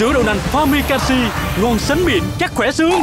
Sữa đậu nành Famikashi, ngon sánh mịn, chắc khỏe xương.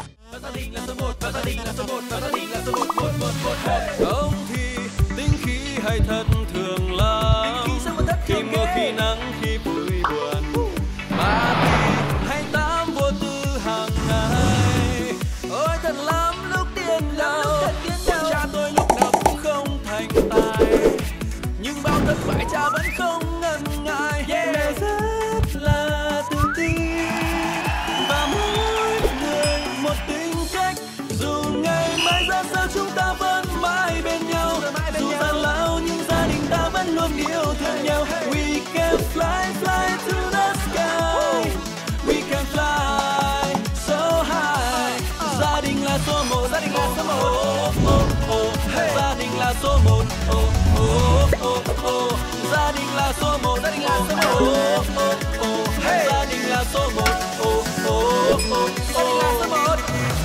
Không thì tính khí hay thật thường lắm, khi mưa khi nắng khi vui buồn, mà hay tám vô tư hàng ngày. Ôi thật lắm lúc điên đầu, cha tôi lúc nào cũng không thành tài, nhưng bao thất bại cha vẫn không ngần ngại. Mẹ rất là tự tin và mỗi người một tính cách, dù ngày mai ra sao chúng ta vẫn mãi bên nhau, dù gian lao nhưng gia đình ta vẫn luôn yêu thương nhau. We can fly fly to the sky, we can fly so high. Gia đình là số một, gia đình là số một, gia đình là số một, gia đình là số một, gia đình là số một, gia đình là số một, gia đình là số một.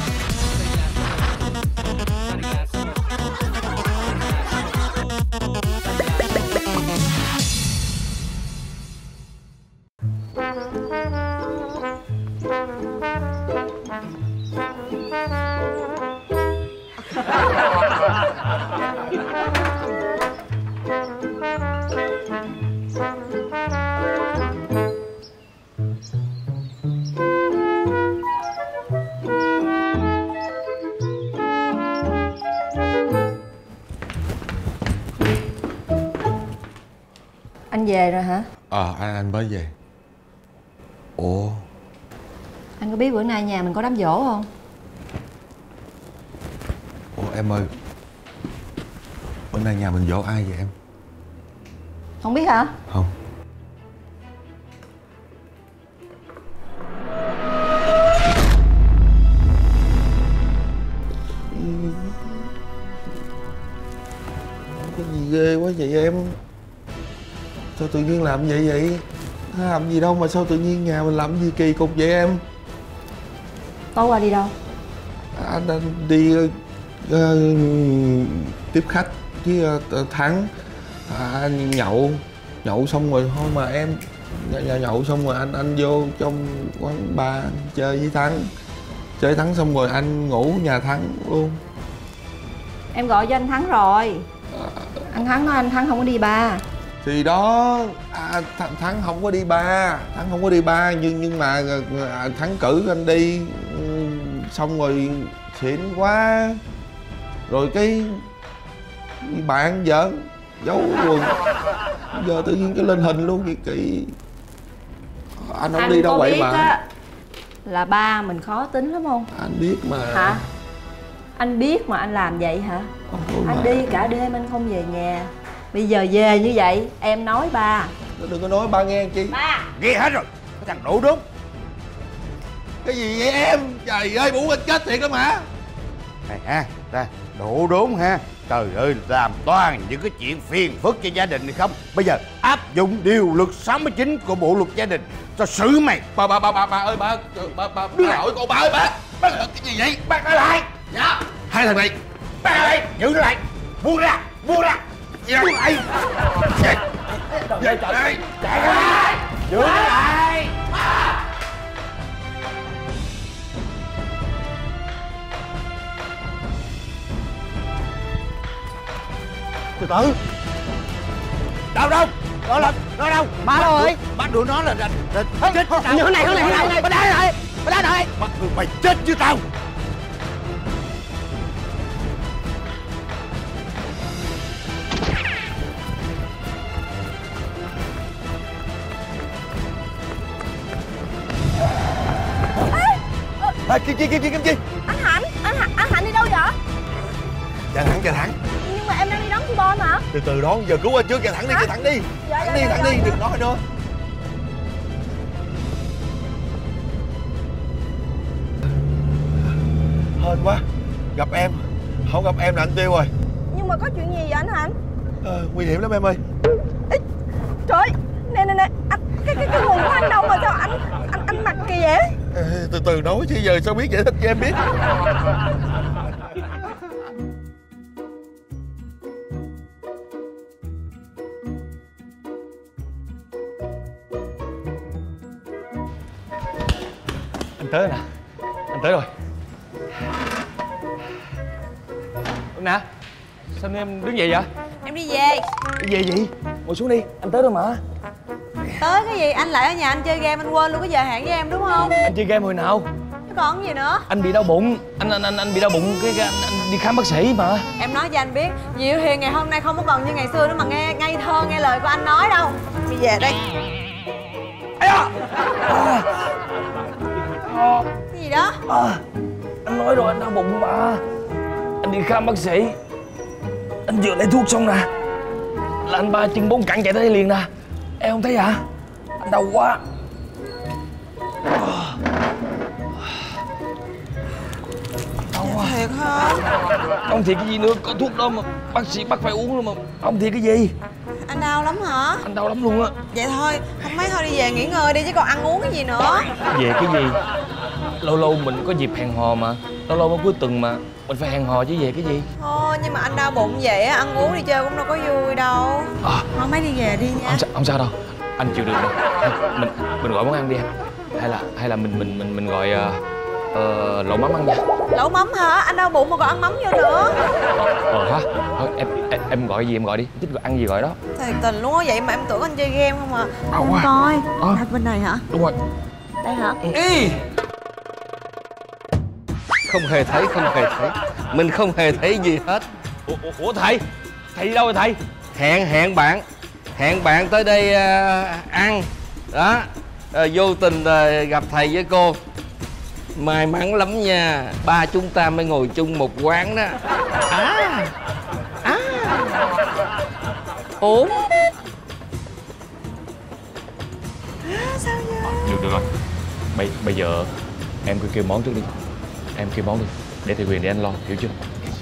Anh về rồi hả? Anh mới về. Ủa, Anh có biết bữa nay nhà mình có đám giỗ không? Ủa em ơi, bữa nay nhà mình giỗ ai vậy em? Không biết hả? Không. Cái gì ghê quá vậy em? Sao tự nhiên làm vậy? Làm gì đâu mà sao tự nhiên nhà mình làm gì kỳ cục vậy em? Tối qua đi đâu? Anh đi tiếp khách với Thắng. Anh nhậu xong rồi thôi mà em. Nhậu xong rồi anh vô trong quán bar chơi với Thắng. Chơi Thắng xong rồi anh ngủ nhà Thắng luôn. Em gọi cho anh Thắng rồi. Anh Thắng nói anh Thắng không có đi bar. Thì đó, Thắng không có đi bar. Thắng không có đi bar nhưng mà Thắng cử anh đi. Xong rồi xịn quá. Rồi cái bạn vợ giấu quần. Giờ tự nhiên cái lên hình luôn vậy kỳ. Anh không đi đâu vậy mà. Á, là ba mình khó tính lắm không? Anh biết mà. Hả? Anh biết mà anh làm vậy hả? Anh đi cả đêm anh không về nhà. Bây giờ về như vậy em nói ba. Đừng có nói ba nghe chi. Ba nghe hết rồi, cái thằng đủ đúng. Cái gì vậy em? Trời ơi, bủ anh chết thiệt lắm hả? Này ha, ra đủ đúng ha. Trời ơi, làm toàn những cái chuyện phiền phức cho gia đình này không. Bây giờ áp dụng điều luật 69 của bộ luật gia đình cho xử mày. Bà ơi, bà hỏi con bà ơi, bà cái gì vậy? Bắt nó lại. Dạ. Hai thằng này Bắt nó lại, giữ nó lại. Buông ra, buông ra. Buông lại. Trời ơi, Chạy ra, giữ nó lại. Từ từ. Đâu đâu, nó đâu? Má đâu rồi? Bắt được nó là chết với tao. Như thế này, Mày đá lại. Bắt được mày chết với tao. Kim. Anh Hạnh đi đâu vậy? Dạ Thắng. Nhưng mà em đang đi đón chị Bon mà. Từ từ đón, giờ cứu anh trước. Dạ Thắng đi, Thắng đi. Thắng đi, đừng nói nữa. Hên quá, gặp em. Không gặp em là anh tiêu rồi. Nhưng mà có chuyện gì vậy anh Hạnh? Nguy hiểm lắm em ơi. Ê, trời ơi, nè anh, cái quần của anh đâu mà sao anh mặc kỳ vậy? Từ từ nói chứ giờ sao biết giải thích cho em biết. tới nè. Anh tới rồi. Nè, sao em đứng vậy vậy? Em đi về. Đi về gì? Ngồi xuống đi, anh tới rồi mà. Tới cái gì? Anh lại ở nhà anh chơi game, anh quên luôn cái giờ hẹn với em đúng không? Anh chơi game hồi nào? Chứ còn cái gì nữa? Anh bị đau bụng. Anh bị đau bụng anh đi khám bác sĩ mà. Em nói cho anh biết, Diệu Hiền ngày hôm nay không có còn như ngày xưa nữa mà nghe ngây thơ nghe lời của anh nói đâu. Đi về đây. Ây da! Cái gì đó? Anh nói rồi, anh đau bụng mà. Anh đi khám bác sĩ. Anh vừa lấy thuốc xong nè, là anh ba chân bốn cẳng chạy tới đây liền nè. Em không thấy hả? Anh đau quá. Đau quá. Thiệt hả? Không thiệt cái gì nữa, có thuốc đó mà bác sĩ bắt phải uống luôn mà. Không thiệt cái gì. Anh đau lắm hả? Anh đau lắm luôn á. Vậy thôi, không mấy thôi đi về nghỉ ngơi đi chứ còn ăn uống cái gì nữa. Về cái gì? Lâu lâu mình có dịp hẹn hò mà. Lâu lâu cuối tuần mà mình phải hẹn hò chứ về cái gì. Thôi nhưng mà anh đau bụng vậy á, ăn uống đi chơi cũng đâu có vui đâu. Thôi mấy đi về đi nha. Không sao đâu, anh chịu được rồi. Mình gọi món ăn đi anh. Hay là mình gọi lẩu mắm ăn nha. Lẩu mắm hả? Anh đau bụng mà còn ăn mắm vô nữa. Hả? Thôi em gọi gì em gọi đi, thích ăn gì gọi đó. Thiệt tình luôn á, vậy mà em tưởng anh chơi game không à. Đau quá. Coi, đặt bên này hả? Đúng rồi. Đây hả? Ý. Không hề thấy, không hề thấy. Mình không hề thấy gì hết. Ủa thầy? Thầy đi đâu rồi thầy? Hẹn bạn tới đây ăn. Đó. Vô tình gặp thầy với cô. May mắn lắm nha. Ba chúng ta mới ngồi chung một quán đó. Ủa? Sao vậy? Được rồi. Bây giờ em cứ kêu món trước đi. Em kêu món đi, để thầy Huyền để anh lo, hiểu chưa?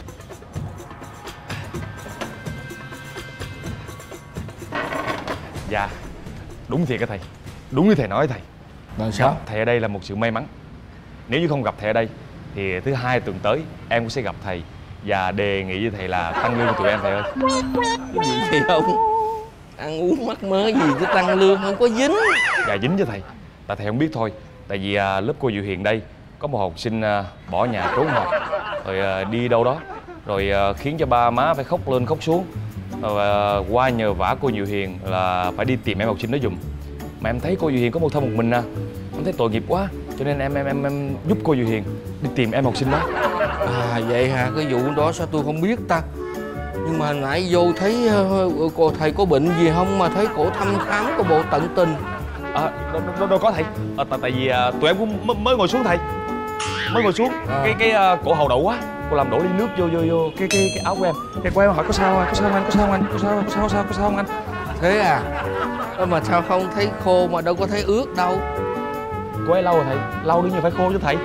Dạ, đúng thiệt á thầy. Đúng như thầy nói thầy. Làm sao? Thầy ở đây là một sự may mắn. Nếu như không gặp thầy ở đây thì thứ hai tuần tới em cũng sẽ gặp thầy và đề nghị với thầy là tăng lương cho tụi em thầy ơi. Cái gì vậy không? Ăn uống mắc mớ gì chứ tăng lương không có dính. Dạ dính với thầy. Tại thầy không biết thôi. Tại vì lớp cô Diệu Hiền đây có một học sinh bỏ nhà trốn học rồi đi đâu đó rồi khiến cho ba má phải khóc lên khóc xuống rồi qua nhờ vả cô Diệu Hiền là phải đi tìm em học sinh đó giùm. Mà em thấy cô Diệu Hiền có một thân một mình nè, em thấy tội nghiệp quá cho nên em giúp cô Diệu Hiền đi tìm em học sinh đó. Vậy hả? Cái vụ đó sao tôi không biết ta? Nhưng mà nãy vô thấy cô thầy có bệnh gì không mà thấy cổ thăm khám có bộ tận tình. Đâu có thầy. Tại vì tụi em cũng mới ngồi xuống thầy. Mới ngồi xuống cái cổ hầu đậu quá, cô làm đổ ly nước vô cái áo của em. Cái cô em hỏi có sao không anh? Có sao không anh? Thế à? Mà sao không thấy khô mà đâu có thấy ướt đâu. Cô ấy lâu rồi thầy, lâu đương nhiên phải khô chứ thầy.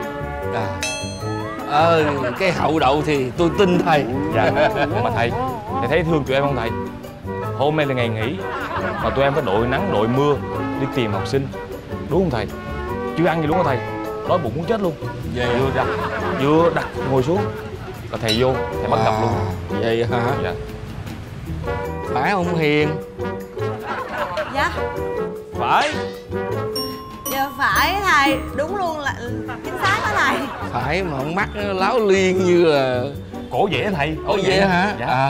Cái hậu đậu thì tôi tin thầy. Dạ. Mà thầy thấy thương tụi em không thầy? Hôm nay là ngày nghỉ mà tụi em phải đội nắng đội mưa đi tìm học sinh, đúng không thầy? Chưa ăn gì luôn hả thầy? Đói bụng muốn chết luôn. Vừa đặt ngồi xuống là thầy vô, thầy bắt gặp luôn. Vậy hả? Dạ. Phải không Hiền? Dạ. Phải. Dạ phải thầy, đúng luôn là chính xác đó thầy. Phải mà con mắt nó láo liên như là Cổ vậy thầy. Ồ vậy hả? Dạ.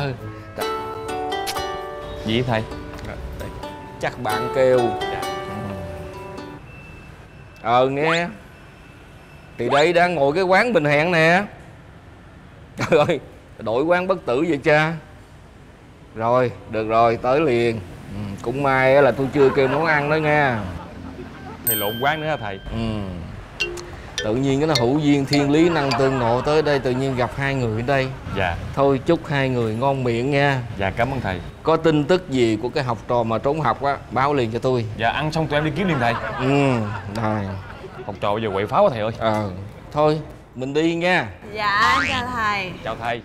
Gì thầy? Chắc bạn kêu. Nghe. Thì đây đang ngồi cái quán mình hẹn nè. Trời ơi, đổi quán bất tử vậy cha. Rồi, được rồi, tới liền. Cũng may là tôi chưa kêu món ăn đó nha. Thầy lộn quán nữa hả thầy? Tự nhiên cái nó hữu duyên thiên lý năng tương ngộ tới đây tự nhiên gặp hai người ở đây. Dạ. Thôi chúc hai người ngon miệng nha. Dạ cảm ơn thầy. Có tin tức gì của cái học trò mà trốn học á, báo liền cho tôi. Dạ ăn xong tụi em đi kiếm liền thầy. Rồi. Học trò bây giờ quậy pháo quá thầy ơi. Thôi mình đi nha. Dạ em chào thầy. Chào thầy.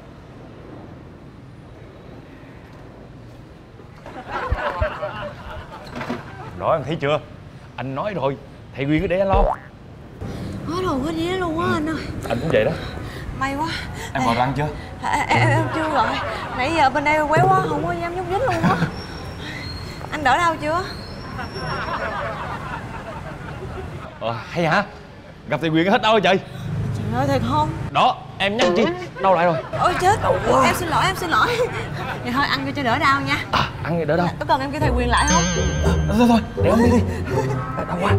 Đó em thấy chưa? Anh nói rồi, thầy Nguyên cứ để anh lo. Hết hồn hết vía luôn á anh ơi. Anh cũng vậy đó. May quá. Em gọi ăn chưa? Em chưa gọi. Nãy giờ bên đây quéo quá, không có dám nhúc nhích luôn á. Anh đỡ đau chưa? Hay hả? Gặp thầy Quyền hết đâu trời. Trời ơi, thiệt không? Đó, em nhắc chi. Đâu lại rồi? Ôi chết, em xin lỗi, em xin lỗi. Vậy thôi ăn cho đỡ đau nha. Ăn gì đỡ đâu. Có cần em kêu thầy Quyền lại không? Thôi, để ông đi đi. Đau quá.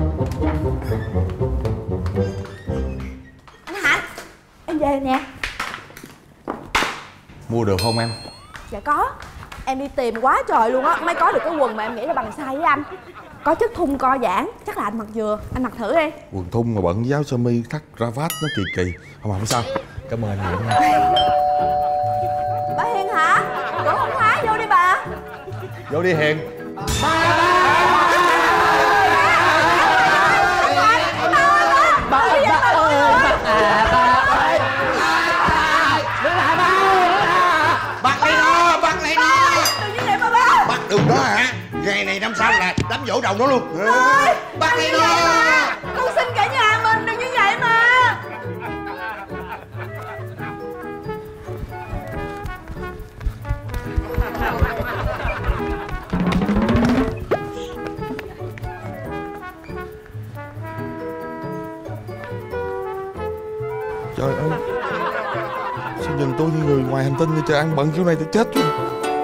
Anh Hạnh, em về nè. Mua được không em? Dạ có. Em đi tìm quá trời luôn á mới có được cái quần mà em nghĩ là bằng size với anh. Có chất thun co giãn, chắc là anh mặc vừa. Anh mặc thử đi. Quần thun mà bận với áo sơ mi thắt cravat nó kỳ kỳ. Không sao. Cảm ơn anh nhiều nha. Bà Hiền hả? Cửa không khóa, vô đi bà. Vô đi Hiền. Bắt lấy nó, bắt lấy nó. Đừng như vậy mà ba. Bắt được nó hả? Ngày này năm sau là đám dỗ đầu nó luôn. Bắt lấy nó. Con xin cả nhà mình, đừng như vậy mà. Trời ơi, sao nhìn tôi như người ngoài hành tinh vậy trời, ăn bận kiểu này tôi chết rồi.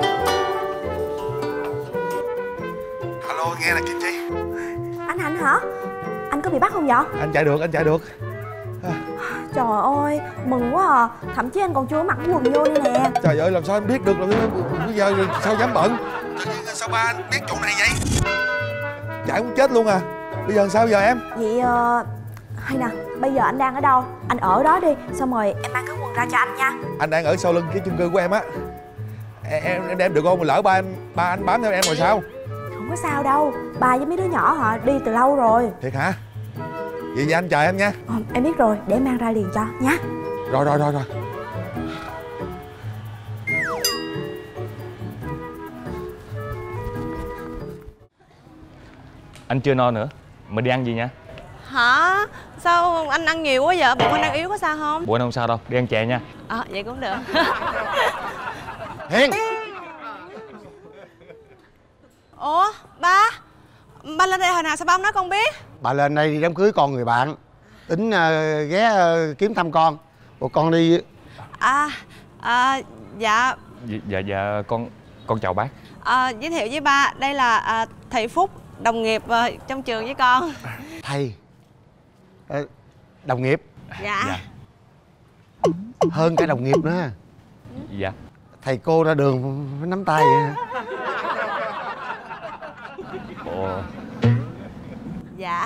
Alo, nghe nè Kim Chi. Anh Hạnh hả? Anh có bị bắt không vậy? Anh chạy được, anh chạy được. Trời ơi, mừng quá à. Thậm chí anh còn chưa mặc cái quần vô đây nè. Trời ơi, làm sao anh biết được là bây giờ sao dám bận. Sao ba anh biết chỗ này vậy? Chạy muốn chết luôn à. Bây giờ sao giờ em? Vậy hay nè, bây giờ anh đang ở đâu? Anh ở đó đi, xong rồi em mang cái quần ra cho anh nha. Anh đang ở sau lưng cái chung cư của em á. Em đem được không? Mà lỡ ba anh bám theo em rồi sao? Không có sao đâu, ba với mấy đứa nhỏ họ đi từ lâu rồi. Thiệt hả? Vậy anh chờ em nha. Em biết rồi, để em mang ra liền cho nha. Rồi. Anh chưa no nữa. Mình đi ăn gì nha? Hả? Sao anh ăn nhiều quá vậy? Bụng anh đang yếu có sao không? Bữa anh không sao đâu, đi ăn chè nha. Vậy cũng được. Hiền. Ủa, ba lên đây hồi nào sao ba không nói con biết? Bà lên đây đi đám cưới con người bạn. Tính ghé kiếm thăm con. Ủa con đi. Dạ. Dạ, con chào bác. Giới thiệu với ba, đây là thầy Phúc, đồng nghiệp trong trường với con. Thầy. Đồng nghiệp. Dạ. Hơn cả đồng nghiệp nữa. Dạ. Thầy cô ra đường phải nắm tay vậy hả? Ồ. Dạ.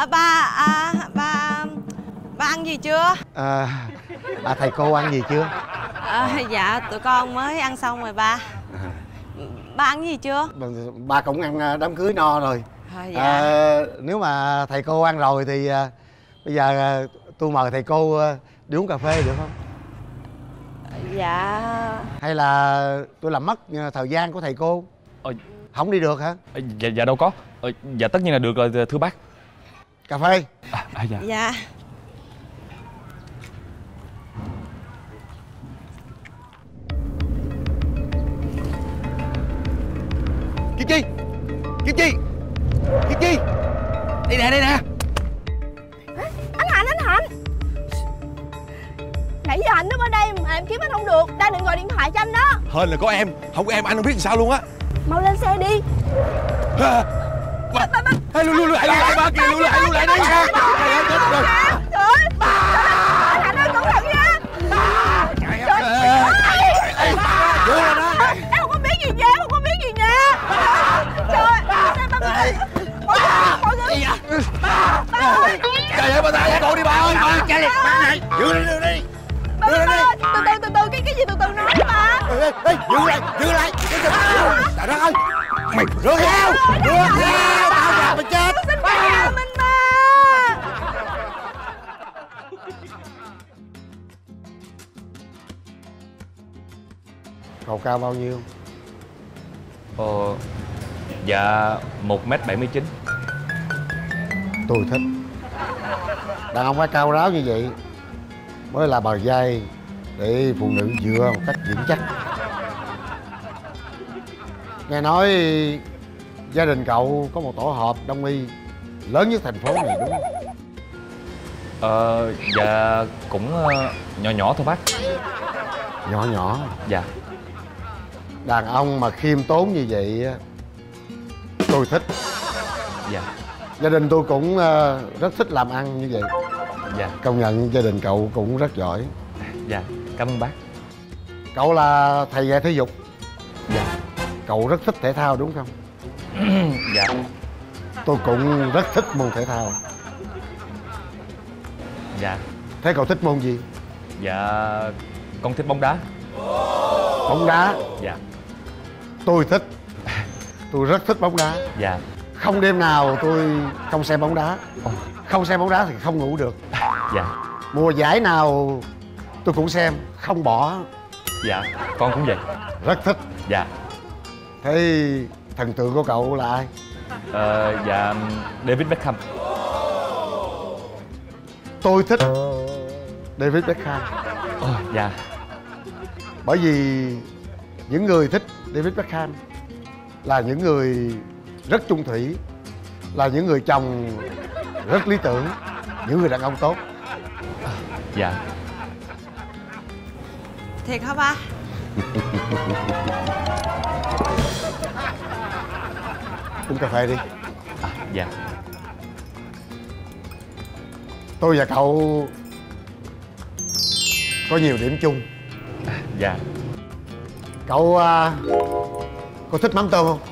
Ba ăn gì chưa? Thầy cô ăn gì chưa? Dạ, tụi con mới ăn xong rồi ba. Ba ăn gì chưa? Ba cũng ăn đám cưới no rồi. Dạ. Nếu mà thầy cô ăn rồi thì bây giờ tôi mời thầy cô đi uống cà phê được không? Dạ. Hay là tôi làm mất thời gian của thầy cô? Không đi được hả? Dạ đâu có. Dạ tất nhiên là được rồi thưa bác. Cà phê. Dạ. Dạ. Kim Chi. Đây nè. Anh Hạnh. Nãy giờ anh đứng ở đây mà em kiếm anh không được. Đang định gọi điện thoại cho anh đó. Hên là có em. Không có em anh không biết làm sao luôn á. Mau lên xe đi. Lưu lại ba kìa, lưu lại đi. Trời ơi, anh Hạnh ơi, cẩn thận nha. Em không có biết gì nha. Trời ơi, Trời ơi, ba ta cô đi ba ơi. Đưa đi. từ từ, cái gì từ từ nói đi ba. Giữ lại. Trời đất ơi. Mày rửa heo. Tao ra mày chết. Xin cả nhà mình mà. Cậu cao bao nhiêu? Dạ 1m79. Tôi thích. Đàn ông phải cao ráo như vậy mới là bờ vai để phụ nữ dựa một cách vững chắc. Nghe nói gia đình cậu có một tổ hợp đông y lớn nhất thành phố này đúng không? Dạ cũng nhỏ nhỏ thôi bác. Nhỏ nhỏ. Dạ. Đàn ông mà khiêm tốn như vậy á, tôi thích. Dạ. Gia đình tôi cũng rất thích làm ăn như vậy. Dạ. Công nhận gia đình cậu cũng rất giỏi. Dạ, cảm ơn bác. Cậu là thầy dạy thể dục. Dạ. Cậu rất thích thể thao đúng không? Dạ. Tôi cũng rất thích môn thể thao. Dạ. Thế cậu thích môn gì? Dạ, con thích bóng đá. Bóng đá. Dạ. Tôi thích. Tôi rất thích bóng đá. Dạ. Không đêm nào tôi không xem bóng đá. Không xem bóng đá thì không ngủ được. Dạ. Mùa giải nào tôi cũng xem, không bỏ. Dạ, con cũng vậy. Rất thích. Dạ. Thế thần tượng của cậu là ai? Dạ, David Beckham. Tôi thích David Beckham. Dạ. Bởi vì những người thích David Beckham là những người rất chung thủy, là những người chồng rất lý tưởng, những người đàn ông tốt. Dạ. Thiệt hả ba? Uống cà phê đi. Dạ. Tôi và cậu có nhiều điểm chung. Dạ. Cậu thích mắm tôm không?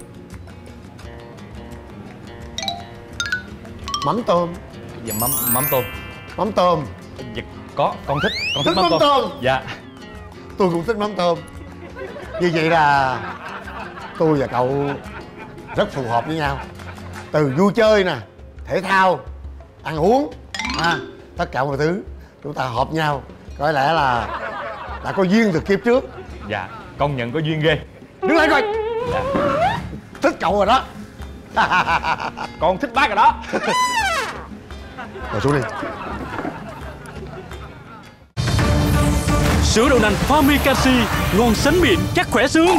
Mắm tôm. Dạ, mắm tôm. Mắm tôm. Dạ, có, con thích Thích mắm tôm. Dạ. Tôi cũng thích mắm tôm. Như vậy là tôi và cậu rất phù hợp với nhau. Từ vui chơi nè, thể thao, ăn uống, tất cả mọi thứ chúng ta hợp nhau. Có lẽ là đã có duyên từ kiếp trước. Dạ, công nhận có duyên ghê. Đứng lại coi. Dạ. Thích cậu rồi đó. Con thích bác rồi đó. Ngồi xuống đi. Sữa đậu nành Famikashi, ngon sánh miệng, chắc khỏe xương.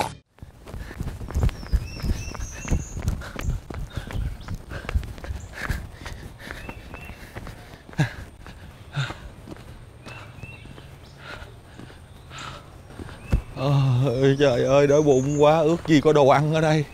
Trời ơi, đói bụng quá, ước gì có đồ ăn ở đây.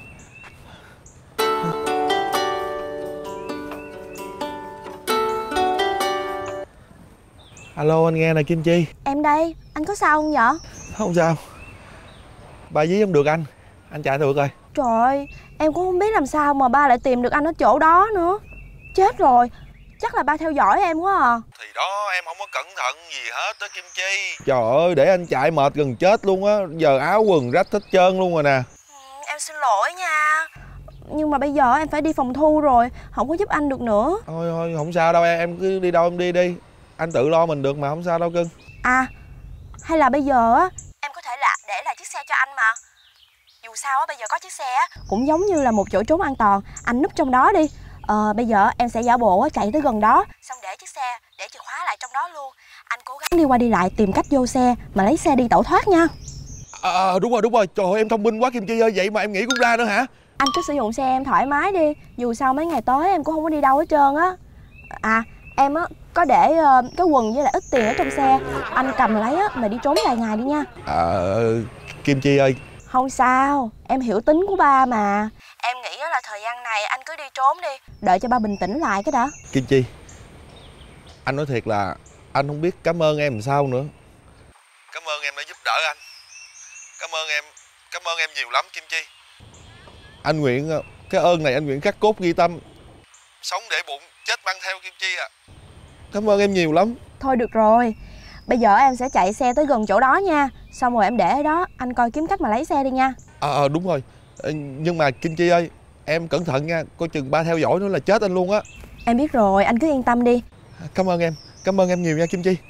Alo, anh nghe nè Kim Chi. Em đây, anh có sao không vậy? Không sao. Ba dí không được anh chạy được rồi. Trời ơi, em cũng không biết làm sao mà ba lại tìm được anh ở chỗ đó nữa. Chết rồi, chắc là ba theo dõi em quá à. Thì đó, em không có cẩn thận gì hết á Kim Chi. Trời ơi, để anh chạy mệt gần chết luôn á. Giờ áo quần rách hết trơn luôn rồi nè. Em xin lỗi nha. Nhưng mà bây giờ em phải đi phòng thu rồi, không có giúp anh được nữa. Thôi, không sao đâu em cứ đi đâu em đi đi. Anh tự lo mình được mà, không sao đâu cưng. À, hay là bây giờ á, em có thể là để lại chiếc xe cho anh mà. Dù sao á, bây giờ có chiếc xe á, cũng giống như là một chỗ trốn an toàn. Anh núp trong đó đi. Bây giờ em sẽ giả bộ chạy tới gần đó, xong để chiếc xe, để chìa khóa lại trong đó luôn. Anh cố gắng đi qua đi lại tìm cách vô xe mà lấy xe đi tẩu thoát nha. Đúng rồi. Trời ơi, em thông minh quá Kim Chi ơi. Vậy mà em nghĩ cũng ra nữa hả? Anh cứ sử dụng xe em thoải mái đi. Dù sao mấy ngày tới em cũng không có đi đâu hết trơn á. À, em á có để cái quần với lại ít tiền ở trong xe. Anh cầm lấy á mà đi trốn vài ngày đi nha. Kim Chi ơi. Không sao, em hiểu tính của ba mà. Em nghĩ là thời gian này anh cứ đi trốn đi, đợi cho ba bình tĩnh lại cái đã. Kim Chi, anh nói thiệt là anh không biết cảm ơn em làm sao nữa. Cảm ơn em đã giúp đỡ anh. Cảm ơn em nhiều lắm Kim Chi. Anh nguyện cái ơn này anh nguyện khắc cốt ghi tâm. Sống để bụng, chết mang theo Kim Chi à. Cảm ơn em nhiều lắm. Thôi được rồi, bây giờ em sẽ chạy xe tới gần chỗ đó nha. Xong rồi em để ở đó, anh coi kiếm cách mà lấy xe đi nha. Đúng rồi. Nhưng mà Kim Chi ơi, em cẩn thận nha, coi chừng ba theo dõi nữa là chết anh luôn á. Em biết rồi, anh cứ yên tâm đi. Cảm ơn em nhiều nha Kim Chi.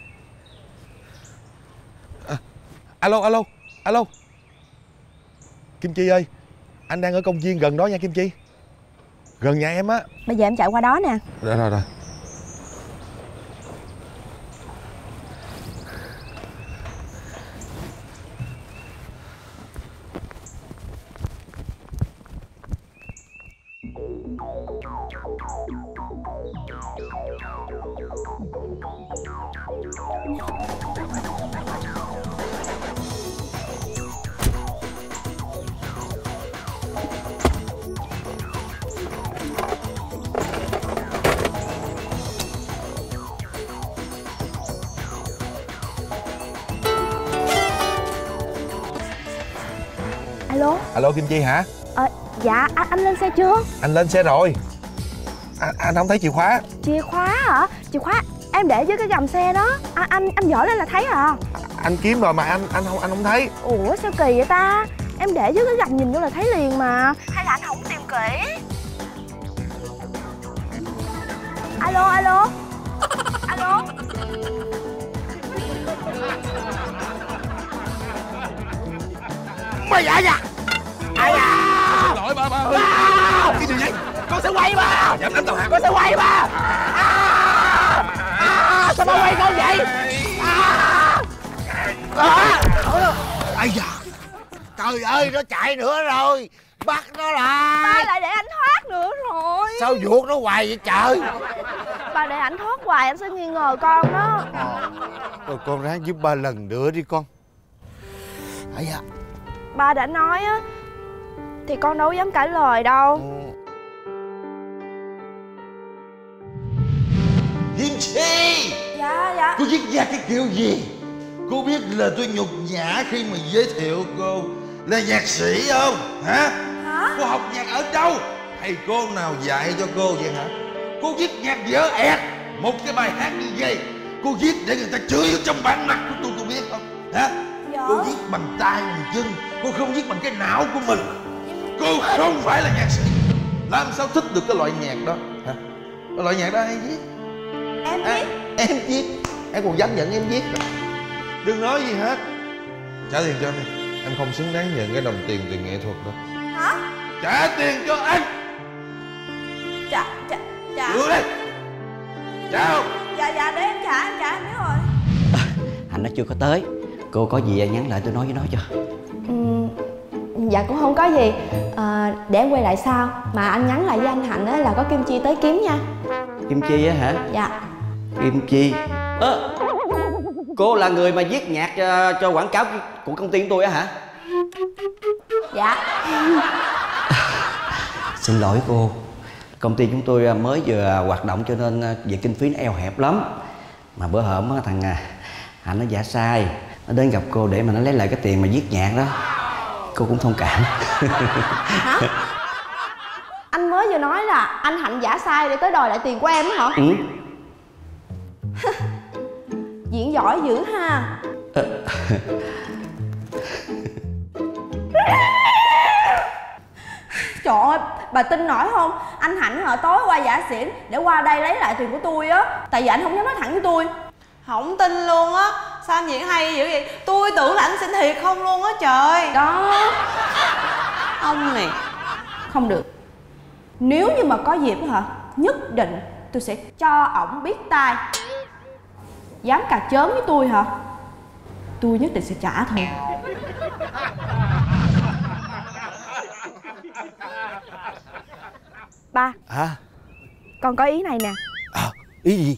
Alo. Kim Chi ơi, anh đang ở công viên gần đó nha Kim Chi. Gần nhà em á. Bây giờ em chạy qua đó nè. Rồi. Alo. Alo Kim Chi hả? Dạ anh lên xe chưa? Anh lên xe rồi. Anh không thấy chìa khóa. Chìa khóa hả? Chìa khóa em để dưới cái gầm xe đó. Anh dở lên là thấy à. Anh kiếm rồi mà anh không thấy. Ủa sao kỳ vậy ta? Em để dưới cái gầm nhìn vô là thấy liền mà. Hay là anh không tìm kỹ? Alo. Alo. Mày ai da? Ai da? Xin lỗi ba ơi. Cái gì vậy? Con sẽ quay ba. Dám đánh tàu hả? Con sẽ quay ba. Sao ba quay con vậy? Ai da? Trời ơi, nó chạy nữa rồi. Bắt nó lại. Ba lại để anh thoát nữa rồi. Sao vuột nó hoài vậy trời? Ba để ảnh thoát hoài anh sẽ nghi ngờ con đó. Rồi con ráng giúp ba lần nữa đi con. Ai da? Ba đã nói á thì con đâu dám cãi lời đâu. Kim Chi! Dạ. Cô viết ra cái kiểu gì? Cô biết là tôi nhục nhã khi mà giới thiệu cô là nhạc sĩ không? Hả? Cô học nhạc ở đâu? Thầy cô nào dạy cho cô vậy hả? Cô viết nhạc dở ẹt. Một cái bài hát như vậy cô viết để người ta chửi ở trong bản mặt của tôi, cô biết không? Hả? Dạ. Cô viết bằng tay bằng chân, cô không viết bằng cái não của mình. Cô không phải là nhạc sĩ. Làm sao thích được cái loại nhạc đó hả? Cái loại nhạc đó ai viết? Em viết. Em viết. Em còn dám nhận em viết rồi. Đừng nói gì hết. Trả tiền cho em đi. Em không xứng đáng nhận cái đồng tiền từ nghệ thuật đâu. Hả? Trả tiền cho anh. Trả. Đưa đây. Trả không? Dạ để em trả em biết rồi. Anh nó chưa có tới. Cô có gì nhắn lại tôi nói với nó cho. Dạ cũng không có gì. Để em quay lại sau. Mà anh nhắn lại với anh Hạnh á là có Kim Chi tới kiếm nha. Kim Chi á hả? Dạ. Kim Chi. Cô là người mà viết nhạc cho quảng cáo của công ty của tôi á hả? Dạ. Xin lỗi cô. Công ty chúng tôi mới vừa hoạt động cho nên về kinh phí nó eo hẹp lắm. Mà bữa hổm thằng Hạnh nó giả sai, nó đến gặp cô để mà nó lấy lại cái tiền mà viết nhạc đó. Cô cũng thông cảm. Hả? Anh mới vừa nói là anh Hạnh giả sai để tới đòi lại tiền của em á hả? Ừ. Diễn giỏi dữ ha. Trời ơi, bà tin nổi không? Anh Hạnh hả tối qua giả xỉn để qua đây lấy lại tiền của tôi á. Tại vì anh không dám nói thẳng với tôi. Không tin luôn á. Sao anh diễn hay dữ vậy? Tôi tưởng là anh xin thiệt không luôn á trời. Đó. Ông này. Không được. Nếu như mà có dịp hả, nhất định tôi sẽ cho ổng biết tay. Dám cà chớn với tôi hả, tôi nhất định sẽ trả thôi. Ba. Hả? Con có ý này nè. Ý gì?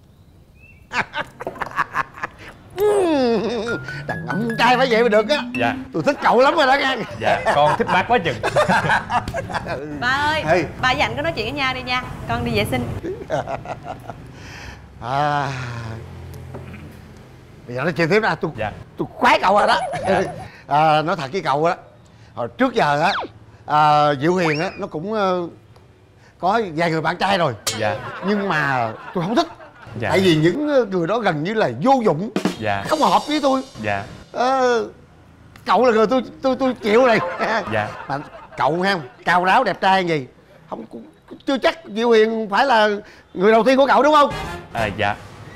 Thằng ngậm trai phải vậy mới được á. Dạ. Tôi thích cậu lắm rồi đó nghe. Dạ con thích bác quá chừng. Ba ơi, Hey. ba với anh có nói chuyện với nhau đi nha. Con đi vệ sinh. Bây giờ nói chuyện tiếp nè. Tôi khoái cậu rồi đó. Nói thật với cậu đó, hồi trước giờ á Diệu Hiền á nó cũng có vài người bạn trai rồi. Dạ. Nhưng mà tôi không thích. Dạ. Tại vì những người đó gần như là vô dụng. Dạ. Không hợp với tôi. Dạ. Cậu là người tôi chịu này. Dạ. Mà cậu ha, cao ráo đẹp trai gì không, chưa chắc Diệu Hiền phải là người đầu tiên của cậu đúng không? Dạ.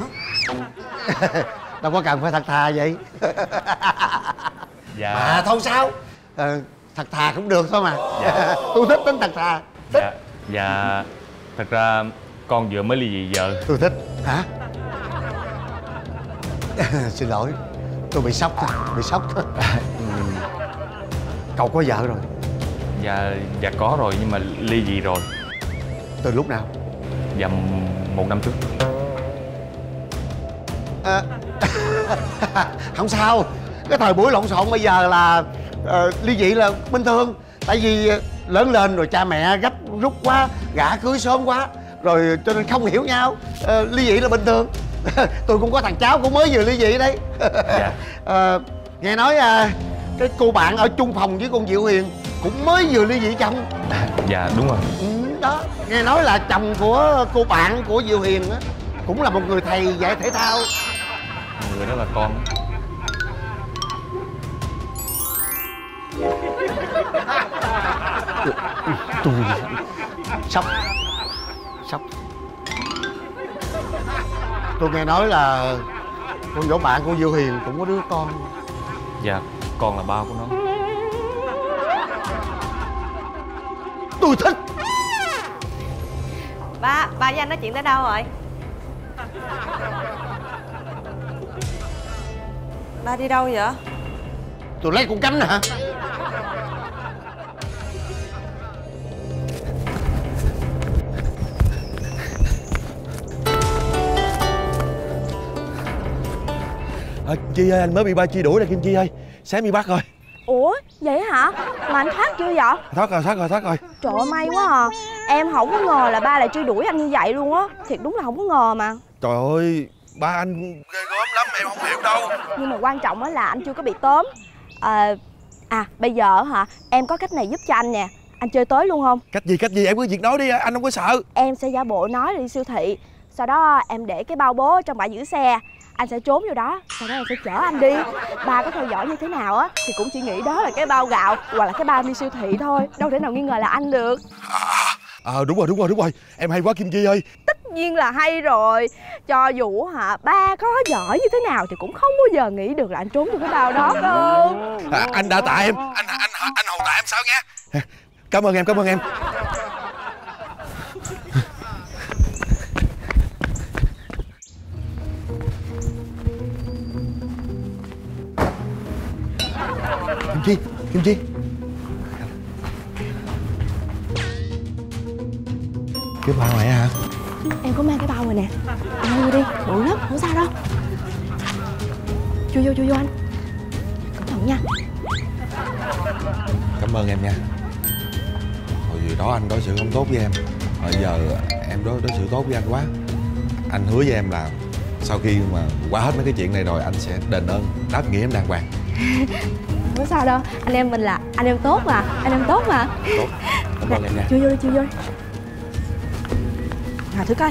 Đâu có cần phải thật thà vậy. Dạ. Mà thôi sao, thật thà cũng được thôi mà. Dạ. Tôi thích tính thật thà. Thích. Dạ. Dạ. Thật ra con vừa mới ly dị vợ. Tôi thích. Hả? Xin lỗi, tôi bị sốc thôi, bị sốc thôi. Cậu có vợ rồi? Dạ có rồi, nhưng mà ly dị rồi. Từ lúc nào? Dạ 1 năm trước. Không sao. Cái thời buổi lộn xộn bây giờ là ly dị là bình thường. Tại vì lớn lên rồi cha mẹ gấp rút quá, gả cưới sớm quá, rồi cho nên không hiểu nhau. Ly dị là bình thường. Tôi cũng có thằng cháu cũng mới vừa ly dị đấy. Dạ. Nghe nói cái cô bạn ở chung phòng với con Diệu Hiền cũng mới vừa ly dị chồng. Dạ đúng rồi. Đó, nghe nói là chồng của cô bạn của Diệu Hiền á cũng là một người thầy dạy thể thao. Người đó là con. Tôi sốc. Tôi nghe nói là con nhỏ bạn của Diệu Hiền cũng có đứa con. Dạ, con là ba của nó. Tôi thích. Ba với anh nói chuyện tới đâu rồi? Ba đi đâu vậy? Tôi lấy con cánh nè hả? Chi ơi, anh mới bị ba Chi đuổi rồi Kim Chi ơi. Sáng bị bắt rồi. Ủa vậy hả? Mà anh thoát chưa vậy? Thoát rồi. Trời ơi may quá à. Em không có ngờ là ba lại truy đuổi anh như vậy luôn á. Thiệt đúng là không có ngờ mà. Trời ơi, ba anh ghê gớm lắm, em không hiểu đâu. Nhưng mà quan trọng á là anh chưa có bị tóm. Bây giờ hả, em có cách này giúp cho anh nè. Anh chơi tới luôn không? Cách gì em cứ việc nói đi, anh không có sợ. Em sẽ giả bộ nói là đi siêu thị. Sau đó em để cái bao bố trong bãi giữ xe. Anh sẽ trốn vô đó, sau đó em sẽ chở anh đi. Ba có theo dõi như thế nào á thì cũng chỉ nghĩ đó là cái bao gạo hoặc là cái bao đi siêu thị thôi. Đâu thể nào nghi ngờ là anh được. Đúng rồi. Em hay quá Kim Chi ơi. Tất nhiên là hay rồi. Cho dù ba có giỏi như thế nào thì cũng không bao giờ nghĩ được là anh trốn trong cái bao đó đâu. Anh đã tạ em. Anh hầu tạ em sao nha. Cảm ơn em. Kim Chi. Cái bao này hả? Em có mang cái bao rồi nè. Anh mua đi, bự lắm, không sao đâu. Chui vô anh. Cẩn thận nha. Cảm ơn em nha. Hồi gì đó anh đối xử không tốt với em. Bây giờ em đối xử tốt với anh quá. Anh hứa với em là sau khi mà qua hết mấy cái chuyện này rồi anh sẽ đền ơn đáp nghĩa em đàng hoàng. Không sao đâu, anh em mình là anh em tốt mà. Tốt. Cảm ơn em nha. Chui vô. Nào thử coi.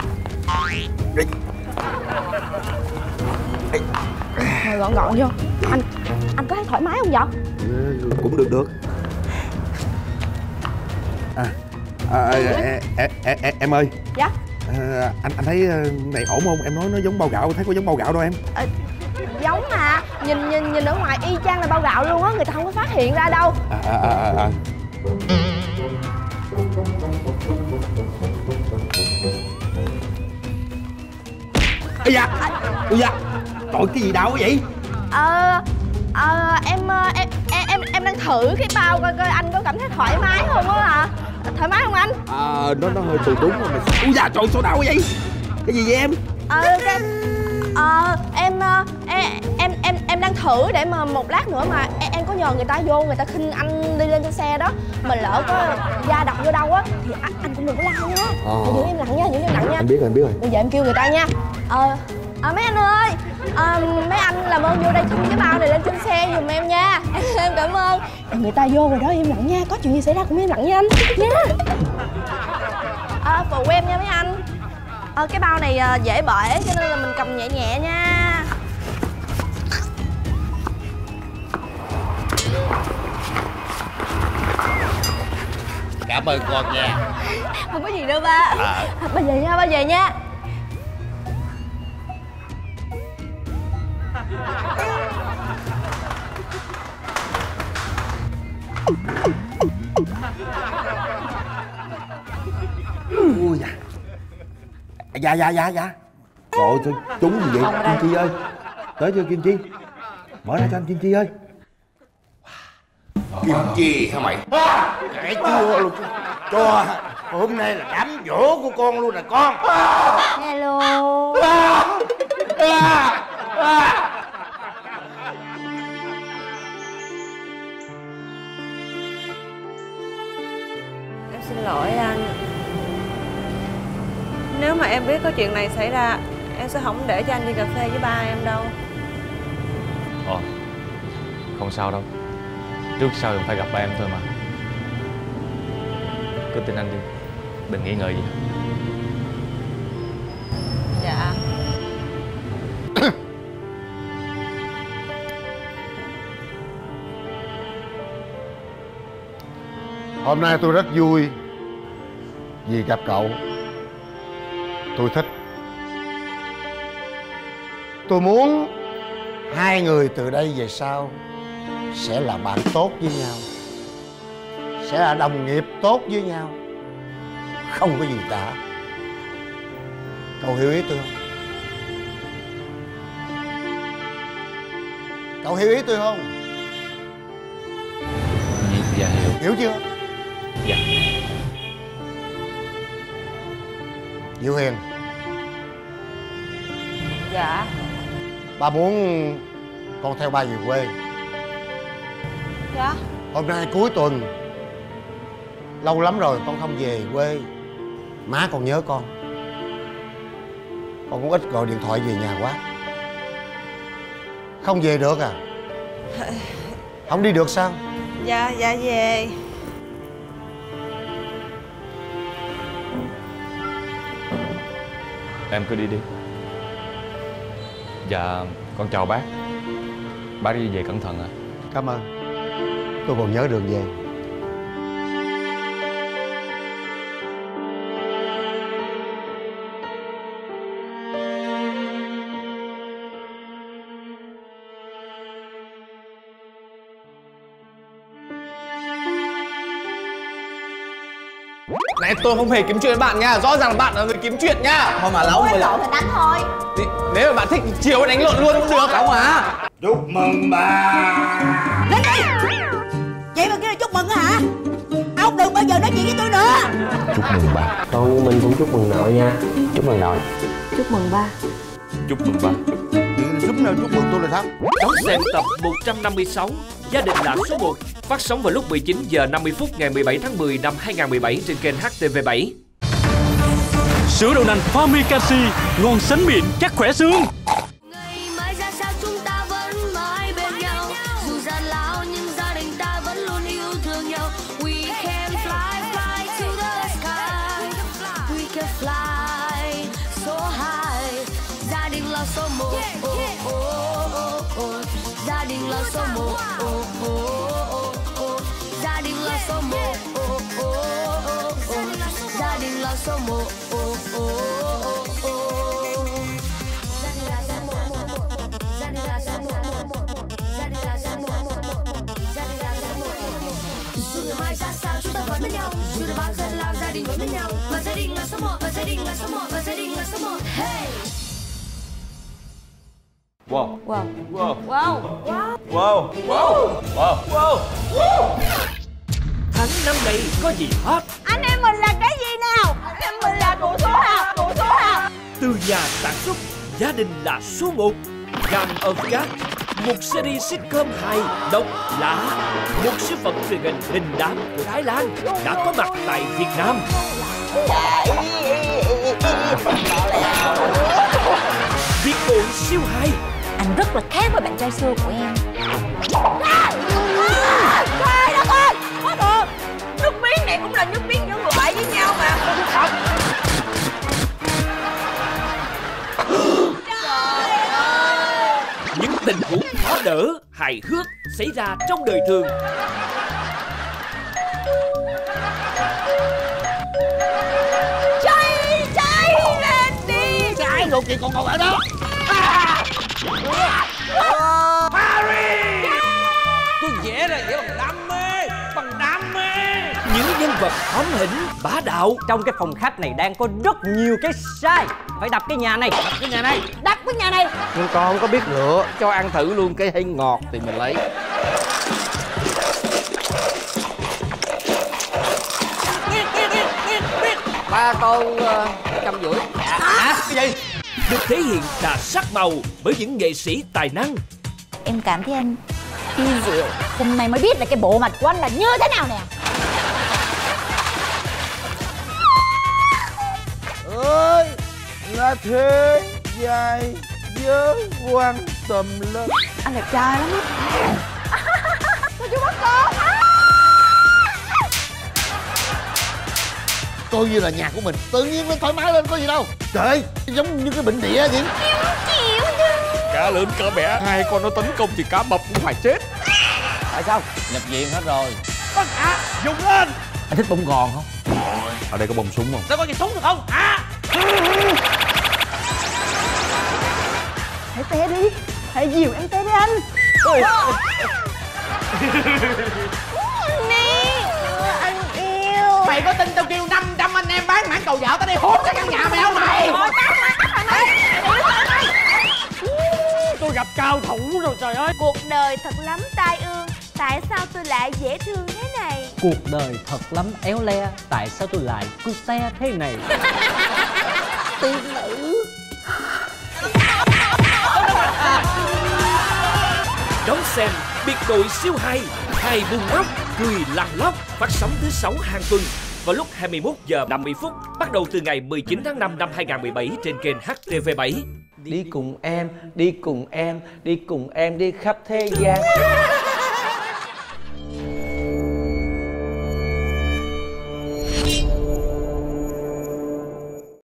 Rồi gọn vô. Anh có thấy thoải mái không vậy? Cũng được. Em ơi. Dạ. Anh thấy này ổn không? Em nói nó giống bao gạo, thấy có giống bao gạo đâu em. Giống mà. Nhìn ở ngoài y chang là bao gạo luôn á, người ta không có phát hiện ra đâu. Ây da. Trời, cái gì đau quá vậy? Em đang thử cái bao coi anh có cảm thấy thoải mái không á hả? Thoải mái không anh? Nó hơi tù đúng rồi mà. Ui da, trời sao đau quá vậy? Cái gì vậy em? Em đang thử để mà một lát nữa mà em có nhờ người ta vô, người ta khinh anh đi lên trên xe đó, mà lỡ có da đập vô đâu á thì anh cũng đừng có la nha. Giữ im lặng nha, Anh biết rồi. Bây giờ em kêu người ta nha. Mấy anh ơi, mấy anh làm ơn vô đây khinh cái bao này lên trên xe giùm em nha. Em cảm ơn. Người ta vô rồi đó, im lặng nha, có chuyện gì xảy ra cũng im lặng nha anh nha. Phụ em nha mấy anh. Cái bao này dễ bể cho nên là mình cầm nhẹ nhẹ nha. Cảm ơn con nha. Không có gì đâu ba. Ba về nha. Ui da. Dạ. Trời ơi, trúng gì vậy Kim Chi ơi? Tới chưa Kim Chi? Mở ra cho anh Kim Chi ơi. Kim Chi hả mày? Kệ chưa luôn. Cho hôm nay là đám giỗ của con luôn nè con. Hello. Em xin lỗi anh. Nếu mà em biết có chuyện này xảy ra, em sẽ không để cho anh đi cà phê với ba em đâu. Không sao đâu. Trước sau cũng phải gặp em thôi mà. Cứ tin anh đi, đừng nghĩ ngợi gì. Dạ. Hôm nay tôi rất vui vì gặp cậu. Tôi thích. Tôi muốn hai người từ đây về sau sẽ là bạn tốt với nhau, sẽ là đồng nghiệp tốt với nhau, không có gì cả. Cậu hiểu ý tôi không? Cậu hiểu ý tôi không? Dạ hiểu. Hiểu chưa? Dạ. Diệu Hiền. Dạ. Ba muốn con theo ba về quê. Dạ. Hôm nay cuối tuần, lâu lắm rồi con không về quê. Má con nhớ con cũng ít gọi điện thoại về nhà quá. Không về được à? Không đi được sao? Dạ về. Em cứ đi đi. Dạ con chào bác. Bác đi về cẩn thận ạ. Cảm ơn. Tôi còn nhớ đường về. Này tôi không hề kiếm chuyện với bạn nha, rõ ràng là bạn là người kiếm chuyện nha. Thôi mà lão đánh lộn thì đánh thôi. Nếu mà bạn thích chiều đánh lộn luôn cũng được không à? Chúc mừng bà. Lên đi. Vậy mà kia là chúc mừng hả? Ông đừng bao giờ nói chuyện với tôi nữa. Chúc mừng bà. Con mình cũng chúc mừng nội nha. Chúc mừng nội. Chúc mừng ba. Chúc mừng ba. Lúc nào chúc mừng tôi là sao? Đón xem tập 156 Gia đình là số 1, phát sóng vào lúc 19 giờ 50 phút ngày 17 tháng 10 năm 2017 trên kênh HTV7. Sữa đậu nành Fami Canxi, ngon sánh miệng, chắc khỏe xương. Ngày mai ra sao chúng ta vẫn mãi bên nhau, dù gian lao nhưng gia đình ta vẫn luôn yêu thương nhau. We can fly to the sky, we can fly so high. Gia đình là số 1, gia đình là số 1, gia đình là số 1, gia đình là số 1. Dù ngày mai ra sao chúng ta vẫn bên nhau, dù là bao gian lao gia đình vẫn bên nhau, và gia đình là số 1, và gia đình là số 1, và gia đình là số 1. Hey. Wow. Wow. Wow. Wow. Wow. Wow. Wow. Wow. Tháng năm này có gì hot? Anh em mình là cái gì nào? Anh em mình là tụ số nào? Tụ số nào? Từ nhà sản xuất, Gia đình là số 1, Gang of Cat, một series sitcom hài, độc lạ, một số phận truyền hình đình đám của Thái Lan đã có mặt tại Việt Nam. Biệt đội siêu hay. Anh rất là khác với bạn trai xưa của em. Trời đất ơi! Có được! Nước miếng này cũng là nước miếng giữa người lại với nhau mà. Những tình huống khó đỡ, hài hước xảy ra trong đời thường. Cháy lên đi! Cháy rồi chị còn ở đó. Harry! Tôi vẽ ra vẽ bằng đam mê, Những nhân vật hóm hỉnh, bá đạo. Trong cái phòng khách này đang có rất nhiều cái sai. Phải đập cái nhà này. cái nhà này. Đập cái nhà này! Nhưng con không có biết lựa, cho ăn thử luôn cái hơi ngọt thì mình lấy. Ba con 150. Hả? Cái gì? Được thể hiện đa sắc màu bởi những nghệ sĩ tài năng. Em cảm thấy anh kỳ diệu. Hôm nay mới biết là cái bộ mặt của anh là như thế nào nè. Ơi là thế dài với quan tâm lắm. Anh đẹp trai lắm á. Cô chú bắt con! coi như là nhà của mình, tự nhiên nó thoải mái lên có gì đâu. Trời ơi, giống như cái bệnh địa vậy. Cá lớn cá bé, hai con nó tấn công thì cá mập cũng phải chết. Tại sao? Nhập viện hết rồi. Tất cả dùng lên. Anh thích bông gòn không? Ở đây có bông súng không? Sao có cái súng được không? Hãy té đi, hãy dìu em té đi anh. Anh yêu. Mày có tin tao kêu 500 anh em bán mảng cầu dạo tới đây hốt cái căn nhà mày không mày? Tôi gặp cao thủ rồi trời ơi. Cuộc đời thật lắm tai ương, tại sao tôi lại dễ thương thế này? Cuộc đời thật lắm éo le, tại sao tôi lại cute thế này? Tiên nữ. Đón xem biệt đội siêu hay, hai bùng nóc cười lăn lóc, phát sóng thứ 6 hàng tuần vào lúc 21 giờ 50 phút bắt đầu từ ngày 19 tháng 5 năm 2017 trên kênh HTV7. Đi cùng em, đi cùng em, đi cùng em đi khắp thế gian.